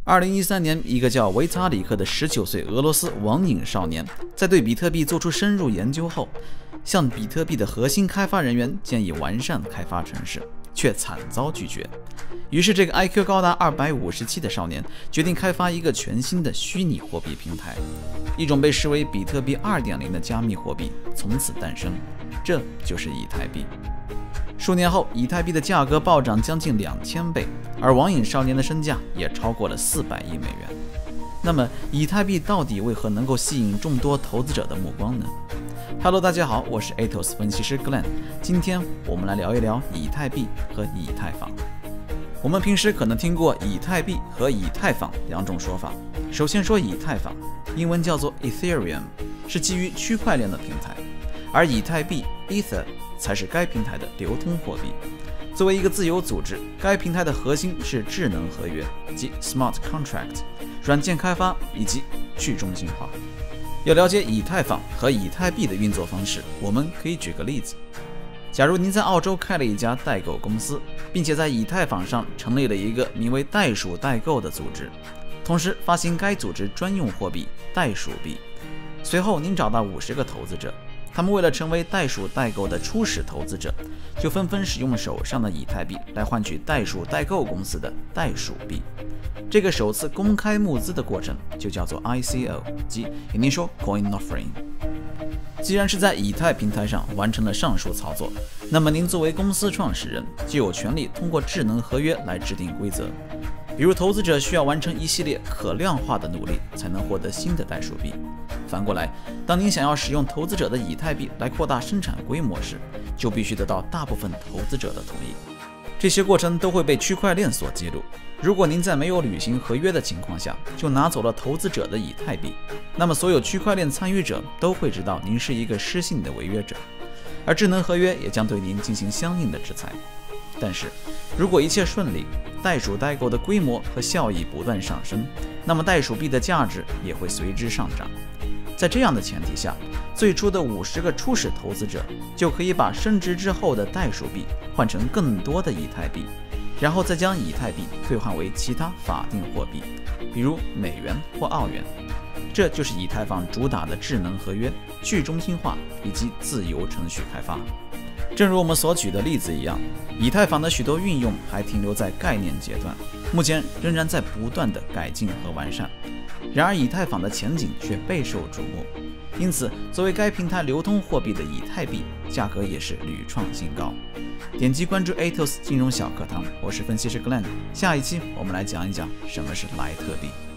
2013年，一个叫维塔里克的19岁俄罗斯网瘾少年，在对比特币做出深入研究后，向比特币的核心开发人员建议完善开发程式，却惨遭拒绝。于是，这个 IQ 高达257的少年决定开发一个全新的虚拟货币平台，一种被视为比特币2.0的加密货币从此诞生，这就是以太币。数年后，以太币的价格暴涨将近2000倍，而网瘾少年的身价也超过了400亿美元。那么，以太币到底为何能够吸引众多投资者的目光呢？ Hello， 大家好，我是 Atos 分析师 Glenn， 今天我们来聊一聊以太币和以太坊。我们平时可能听过以太币和以太坊两种说法。首先说以太坊，英文叫做 Ethereum， 是基于区块链的平台，而以太币 Ether 才是该平台的流通货币。作为一个自由组织，该平台的核心是智能合约，即 Smart Contract、软件开发以及去中心化。要了解以太坊和以太币的运作方式，我们可以举个例子。假如您在澳洲开了一家代购公司，并且在以太坊上成立了一个名为袋鼠代购的组织，同时发行该组织专用货币袋鼠币。随后您找到50个投资者，他们为了成为袋鼠代购的初始投资者，就纷纷使用手上的以太币来换取袋鼠代购公司的袋鼠币。这个首次公开募资的过程就叫做 ICO， 即 Initial Coin Offering。既然是在以太平台上完成了上述操作，那么您作为公司创始人就有权利通过智能合约来制定规则。比如，投资者需要完成一系列可量化的努力才能获得新的袋鼠币。反过来，当您想要使用投资者的以太币来扩大生产规模时，就必须得到大部分投资者的同意。这些过程都会被区块链所记录。如果您在没有履行合约的情况下就拿走了投资者的以太币，那么所有区块链参与者都会知道您是一个失信的违约者，而智能合约也将对您进行相应的制裁。但是，如果一切顺利，袋鼠代购的规模和效益不断上升，那么袋鼠币的价值也会随之上涨。在这样的前提下，最初的50个初始投资者就可以把升值之后的袋鼠币换成更多的以太币，然后再将以太币兑换为其他法定货币，比如美元或澳元。这就是以太坊主打的智能合约、去中心化以及自由程序开发。正如我们所举的例子一样，以太坊的许多运用还停留在概念阶段，目前仍然在不断的改进和完善。然而，以太坊的前景却备受瞩目，因此，作为该平台流通货币的以太币价格也是屡创新高。点击关注 Atos 金融小课堂，我是分析师 Glenn， 下一期我们来讲一讲什么是莱特币。